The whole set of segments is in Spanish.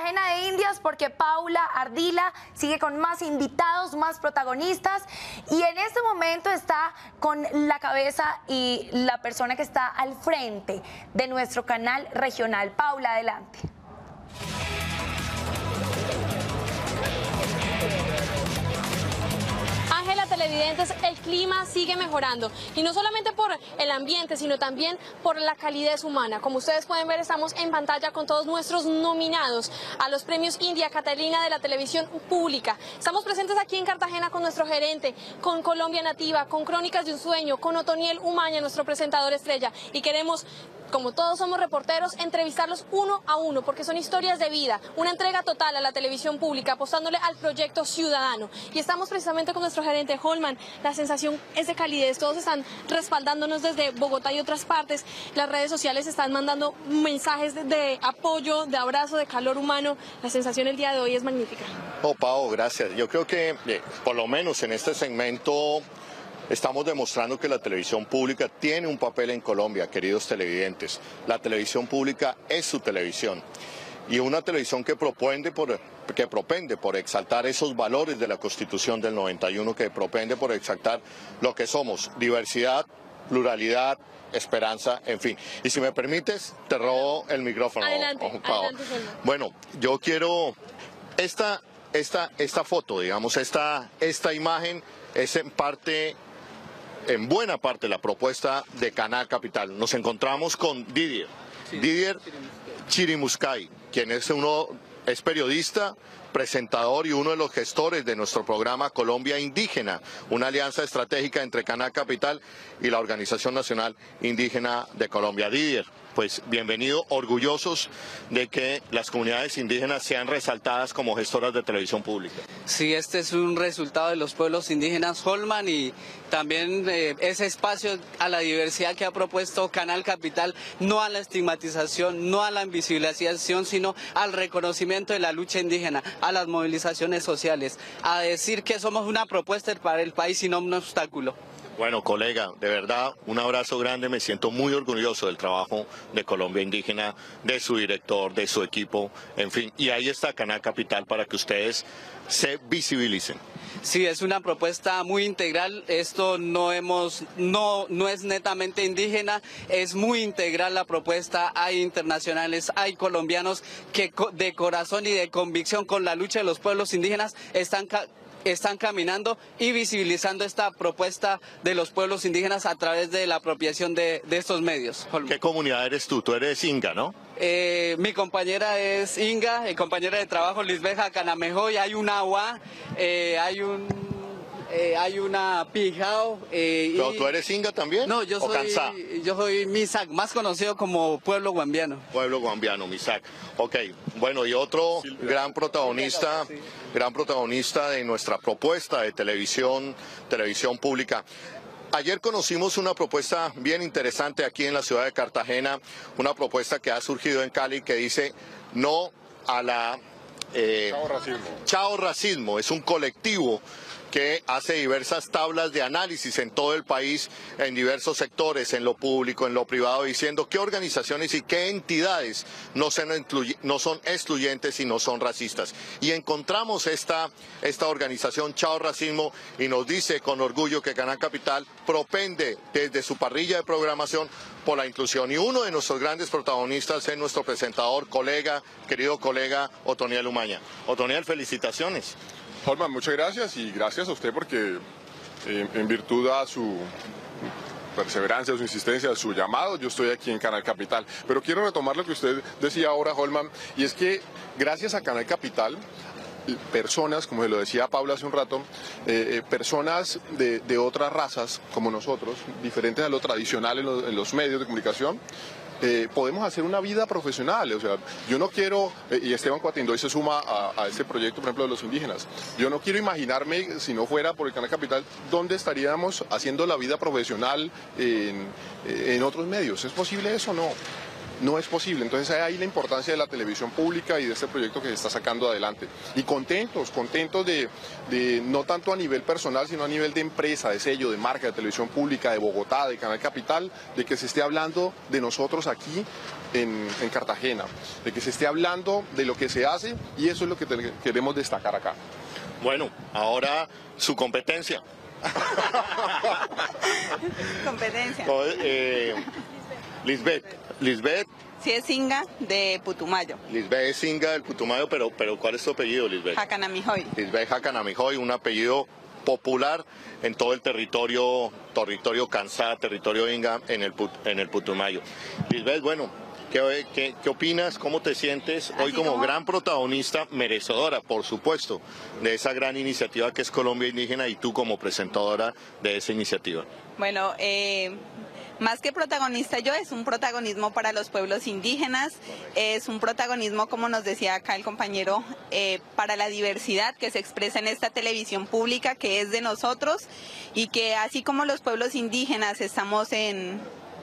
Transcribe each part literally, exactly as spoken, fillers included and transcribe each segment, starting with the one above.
Cartagena de Indias porque Paula Ardila sigue con más invitados, más protagonistas y en este momento está con la cabeza y la persona que está al frente de nuestro canal regional. Paula, adelante. Televidentes, el clima sigue mejorando y no solamente por el ambiente, sino también por la calidez humana. Como ustedes pueden ver, estamos en pantalla con todos nuestros nominados a los premios India Catalina de la televisión pública. Estamos presentes aquí en Cartagena con nuestro gerente, con Colombia Nativa, con Crónicas de un Sueño, con Otoniel Umaña, nuestro presentador estrella, y queremos, como todos somos reporteros, entrevistarlos uno a uno porque son historias de vida, una entrega total a la televisión pública, apostándole al proyecto ciudadano. Y estamos precisamente con nuestro gerente Holman. La sensación es de calidez, todos están respaldándonos desde Bogotá y otras partes. Las redes sociales están mandando mensajes de, de apoyo, de abrazo, de calor humano. La sensación el día de hoy es magnífica. Oh, Pau, gracias. Yo creo que eh, por lo menos en este segmento estamos demostrando que la televisión pública tiene un papel en Colombia, queridos televidentes. La televisión pública es su televisión. Y una televisión que propende por, que propende por exaltar esos valores de la Constitución del noventa y uno, que propende por exaltar lo que somos: diversidad, pluralidad, esperanza, en fin. Y si me permites, te robo el micrófono. Adelante, adelante, bueno, yo quiero esta, esta, esta foto, digamos, esta, esta imagen es en parte, en buena parte, la propuesta de Canal Capital. Nos encontramos con Didier, sí, Didier Chirimuscay, quien es uno, es periodista, presentador y uno de los gestores de nuestro programa Colombia Indígena, una alianza estratégica entre Canal Capital y la Organización Nacional Indígena de Colombia. Didier, pues bienvenido, orgullosos de que las comunidades indígenas sean resaltadas como gestoras de televisión pública. Sí, este es un resultado de los pueblos indígenas, Holman, y también eh, ese espacio a la diversidad que ha propuesto Canal Capital, no a la estigmatización, no a la invisibilización, sino al reconocimiento de la lucha indígena, a las movilizaciones sociales, a decir que somos una propuesta para el país y no un obstáculo. Bueno, colega, de verdad, un abrazo grande, me siento muy orgulloso del trabajo de Colombia Indígena, de su director, de su equipo, en fin, y ahí está Canal Capital para que ustedes se visibilicen. Sí, es una propuesta muy integral. Esto no hemos, no, no es netamente indígena, es muy integral la propuesta. Hay internacionales, hay colombianos que de corazón y de convicción con la lucha de los pueblos indígenas están están caminando y visibilizando esta propuesta de los pueblos indígenas a través de la apropiación de, de estos medios. ¿Qué comunidad eres tú? Tú eres Inga, ¿no? Eh, mi compañera es Inga, mi compañera de trabajo Lisbeja Canamejoy, hay un agua, eh, hay un... Eh, hay una Pijao. Eh, ¿Pero y... tú eres Inga también? No, yo soy, yo soy Misak, más conocido como Pueblo Guambiano. Pueblo Guambiano, Misak. Ok, bueno, y otro Silvia. gran protagonista, sí. gran protagonista de nuestra propuesta de televisión, televisión pública. Ayer conocimos una propuesta bien interesante aquí en la ciudad de Cartagena, una propuesta que ha surgido en Cali que dice no a la... Eh, Chao racismo. Chao racismo, es un colectivo que hace diversas tablas de análisis en todo el país, en diversos sectores, en lo público, en lo privado, diciendo qué organizaciones y qué entidades no son, no son excluyentes y no son racistas. Y encontramos esta, esta organización Chao Racismo y nos dice con orgullo que Canal Capital propende desde su parrilla de programación por la inclusión. Y uno de nuestros grandes protagonistas es nuestro presentador, colega, querido colega Otoniel Umaña. Otoniel, felicitaciones. Holman, muchas gracias y gracias a usted porque eh, en virtud a su perseverancia, a su insistencia, a su llamado, yo estoy aquí en Canal Capital. Pero quiero retomar lo que usted decía ahora, Holman, y es que gracias a Canal Capital, personas, como se lo decía Paula hace un rato, eh, eh, personas de, de otras razas como nosotros, diferentes a lo tradicional en, lo, en los medios de comunicación, Eh, podemos hacer una vida profesional. O sea, yo no quiero, eh, y Esteban Cuatindoy se suma a, a este proyecto, por ejemplo, de los indígenas, yo no quiero imaginarme, si no fuera por el Canal Capital, dónde estaríamos haciendo la vida profesional en, en otros medios. ¿Es posible eso o no? no es posible. Entonces ahí la importancia de la televisión pública y de este proyecto que se está sacando adelante. Y contentos, contentos de, de no tanto a nivel personal, sino a nivel de empresa, de sello, de marca, de televisión pública, de Bogotá, de Canal Capital, de que se esté hablando de nosotros aquí en, en Cartagena, de que se esté hablando de lo que se hace, y eso es lo que te, queremos destacar acá. Bueno, ahora su competencia. Competencia. No, eh, Lisbeth, Lisbeth. Sí, es Singa de Putumayo. Lisbeth es Singa del Putumayo, pero, pero ¿cuál es tu apellido, Lisbeth? Jacanamijoy. Lisbeth Jacanamijoy, un apellido popular en todo el territorio, territorio Kansá, territorio Inga, en el, en el Putumayo. Lisbeth, bueno, ¿qué, qué, qué opinas? ¿Cómo te sientes hoy como, como gran protagonista, merecedora, por supuesto, de esa gran iniciativa que es Colombia Indígena, y tú como presentadora de esa iniciativa? Bueno, eh... más que protagonista yo, es un protagonismo para los pueblos indígenas, es un protagonismo, como nos decía acá el compañero, eh, para la diversidad que se expresa en esta televisión pública, que es de nosotros, y que así como los pueblos indígenas estamos en...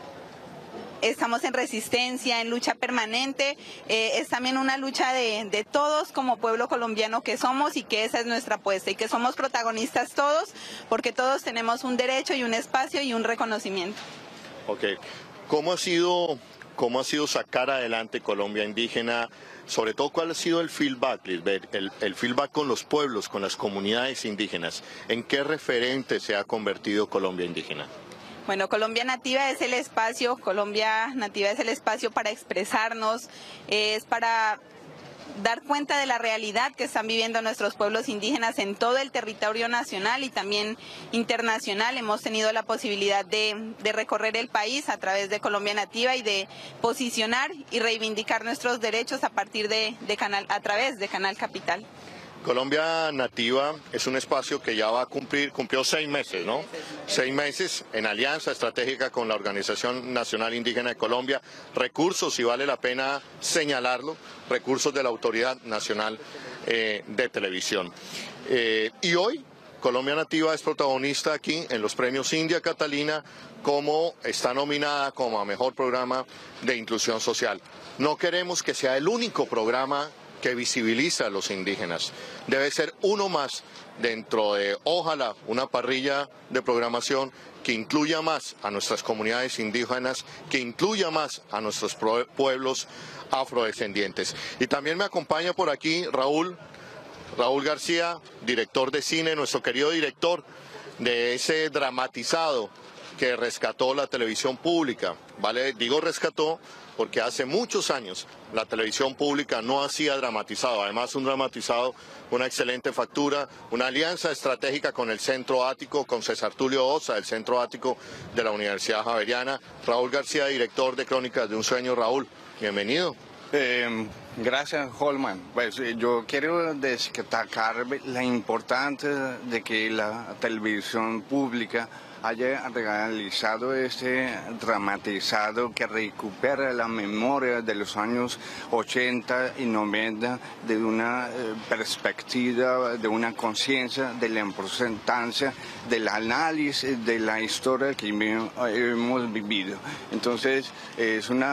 Estamos en resistencia, en lucha permanente, eh, es también una lucha de, de todos como pueblo colombiano que somos, y que esa es nuestra apuesta, y que somos protagonistas todos, porque todos tenemos un derecho y un espacio y un reconocimiento. Ok, ¿cómo ha sido, cómo ha sido sacar adelante Colombia Indígena? Sobre todo, ¿cuál ha sido el feedback, Lisbeth? El, el feedback con los pueblos, con las comunidades indígenas. ¿En qué referente se ha convertido Colombia Indígena? Bueno, Colombia Nativa es el espacio, Colombia Nativa es el espacio para expresarnos, es para dar cuenta de la realidad que están viviendo nuestros pueblos indígenas en todo el territorio nacional y también internacional. Hemos tenido la posibilidad de, de recorrer el país a través de Colombia Nativa y de posicionar y reivindicar nuestros derechos a partir de, de canal, a través de Canal Capital. Colombia Nativa es un espacio que ya va a cumplir, cumplió seis meses, ¿no? Seis meses en alianza estratégica con la Organización Nacional Indígena de Colombia, recursos, y vale la pena señalarlo, recursos de la Autoridad Nacional eh, de Televisión. Eh, y hoy Colombia Nativa es protagonista aquí en los premios India Catalina, como está nominada como a mejor programa de inclusión social. No queremos que sea el único programa que visibiliza a los indígenas. Debe ser uno más dentro de, ojalá, una parrilla de programación que incluya más a nuestras comunidades indígenas, que incluya más a nuestros pueblos afrodescendientes. Y también me acompaña por aquí Raúl, Raúl García, director de cine, nuestro querido director de ese dramatizado que rescató la televisión pública, ¿vale? Digo rescató porque hace muchos años la televisión pública no hacía dramatizado, además un dramatizado, una excelente factura, una alianza estratégica con el Centro Ático, con César Tulio Osa, el Centro Ático de la Universidad Javeriana. Raúl García, director de Crónicas de un Sueño. Raúl, bienvenido. Eh, gracias, Holman. Pues eh, yo quiero destacar la importancia de que la televisión pública haya realizado este dramatizado que recupera la memoria de los años ochenta y noventa, de una eh, perspectiva, de una conciencia de la importancia del análisis de la historia que hemos vivido. Entonces es un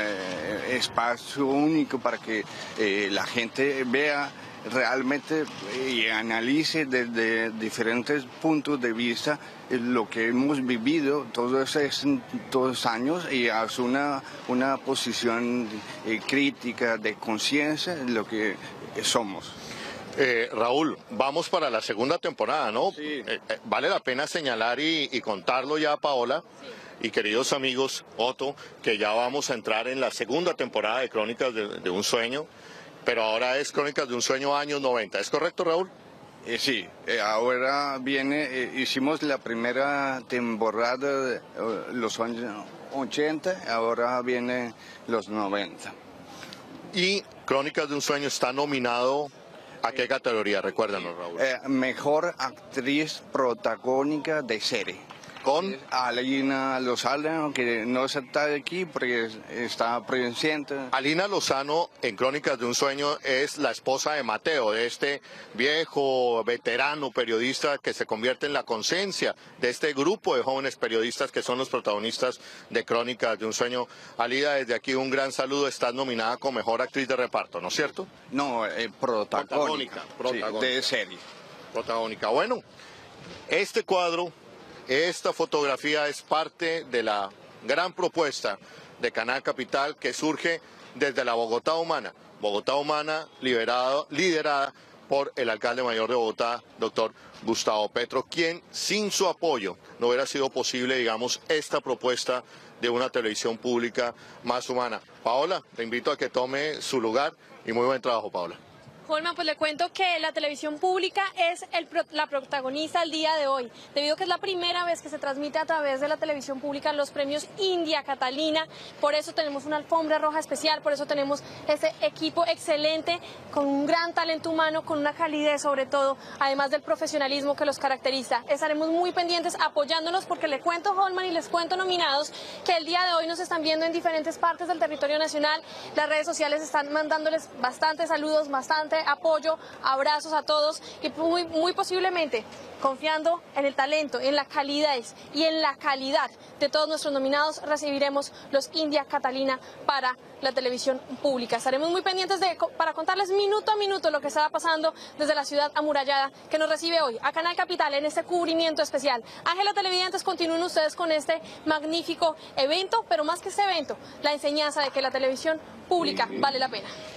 eh, espacio único para que eh, la gente vea realmente y analice desde diferentes puntos de vista lo que hemos vivido todos estos años, y hace una, una posición eh, crítica de conciencia de lo que somos. Eh, Raúl, vamos para la segunda temporada, ¿no? Sí. Eh, eh, vale la pena señalar y, y contarlo ya, Paola. Sí. Y queridos amigos, Otto, que ya vamos a entrar en la segunda temporada de Crónicas de, de un Sueño, pero ahora es Crónicas de un Sueño años noventa. ¿Es correcto, Raúl? Eh, sí, eh, ahora viene, eh, hicimos la primera temporada de eh, los años ochenta, ahora viene los noventa. Y Crónicas de un Sueño está nominado ¿a qué categoría? Recuérdanos, Raúl. Eh, mejor actriz protagónica de serie. Con Alina Lozano, que no está aquí porque está presente. Alina Lozano, en Crónicas de un Sueño, es la esposa de Mateo, de este viejo, veterano periodista que se convierte en la conciencia de este grupo de jóvenes periodistas que son los protagonistas de Crónicas de un Sueño. Alida, desde aquí un gran saludo. Estás nominada como Mejor Actriz de Reparto, ¿no es cierto? No, eh, protagónica. Protagónica, protagónica. Sí, de serie. Protagónica. Bueno, este cuadro, esta fotografía es parte de la gran propuesta de Canal Capital que surge desde la Bogotá Humana. Bogotá Humana liberado, liderada por el alcalde mayor de Bogotá, doctor Gustavo Petro, quien sin su apoyo no hubiera sido posible, digamos, esta propuesta de una televisión pública más humana. Paola, te invito a que tome su lugar y muy buen trabajo, Paola. Holman, pues le cuento que la televisión pública es el, la protagonista al día de hoy, debido a que es la primera vez que se transmite a través de la televisión pública los premios India Catalina. Por eso tenemos una alfombra roja especial, por eso tenemos ese equipo excelente, con un gran talento humano, con una calidez sobre todo, además del profesionalismo que los caracteriza. Estaremos muy pendientes apoyándolos, porque le cuento, Holman, y les cuento, nominados, que el día de hoy nos están viendo en diferentes partes del territorio nacional. Las redes sociales están mandándoles bastantes saludos, bastante apoyo, abrazos a todos, y muy, muy posiblemente, confiando en el talento, en la calidez y en la calidad de todos nuestros nominados, recibiremos los India Catalina para la televisión pública. Estaremos muy pendientes de, para contarles minuto a minuto lo que está pasando desde la ciudad amurallada que nos recibe hoy a Canal Capital en este cubrimiento especial. Ángela, televidentes, continúen ustedes con este magnífico evento, pero más que este evento, la enseñanza de que la televisión pública vale la pena.